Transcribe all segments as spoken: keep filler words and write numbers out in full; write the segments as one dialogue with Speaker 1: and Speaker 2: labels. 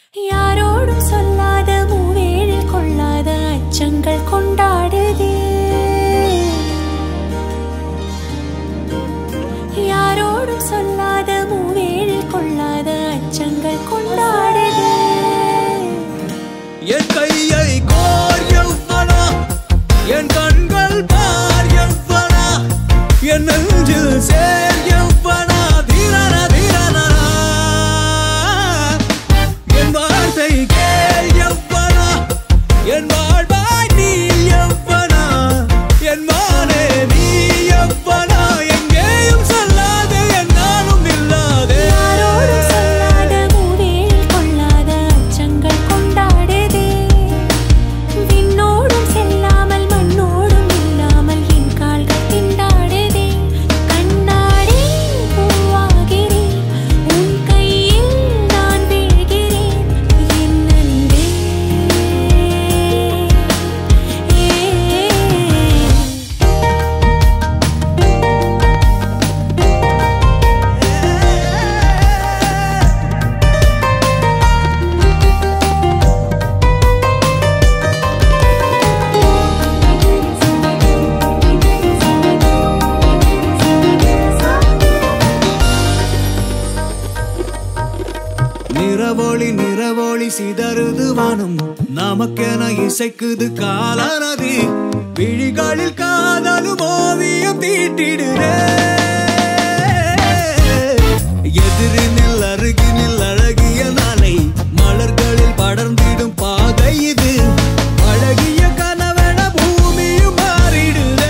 Speaker 1: யாரோடும் சொல்லாத மூவேழில் கொள்ளாத அச்சங்கள் கொண்டாடுதே. யாரோடும் சொல்லாத மூவேழில் கொள்ளாத அச்சங்கள் கொண்டாடுதே.
Speaker 2: என் கையை கோர் யவ்வனா, என் கண்கள் பார் யவ்வனா, என் நெஞ்சில் சேர் யவ்வனா, தீரன தீரன என் வார்த்தை கேள் யவ்வனா, என் வாழ்வாய் நீ யவ்வனா, என் மானே நீ யவ்வனா, எங்கேயும் சொல்லாதே என்னாலும் இல்லாதே.
Speaker 1: யாரோடும் சொல்லாத மூவேழில் கொள்ளாத அச்சங்கள் கொண்டாடுதே. விண்ணோடும் செல்லாமல் மண்ணோடும் இல்லாமல் என் கால்கள் திண்டாடுதே. கண்ணாடி பூவாகிறேன், உன் கையில் நான் வீழ்கிறேன். என் அன்பே
Speaker 2: நிறவொளி நிறவொளி சிதறுது வானம், நமக்கென இசைக்குது காலநதி. விழிகளில் காதலும் ஓவியம் தீட்டிடுதே. எதிரினில் அருகினில் அழகிய நாளை, மலர்களில் படர்ந்திடும் பாதை இது. அழகிய கனவென பூமியும் மாறிடுதே.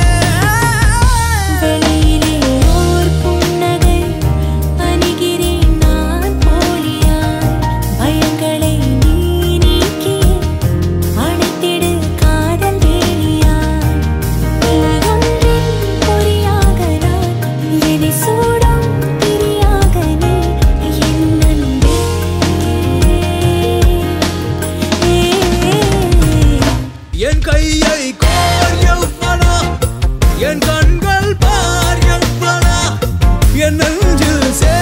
Speaker 1: வெளியிலே ஓர் புன்னகை, அணிகிறேன் நான் போலியாய். பயங்களை நீ நீக்கி அணைத்திடு காதல் வேலியாய். நீயொன்றின் பொறியாக நான், எதை சூடும் திரியாக நீ. என் அன்பே
Speaker 2: என் கையை கோர் யவ்வனா, என் கண்கள் பார் யவ்வனா, என் நெஞ்சில் சே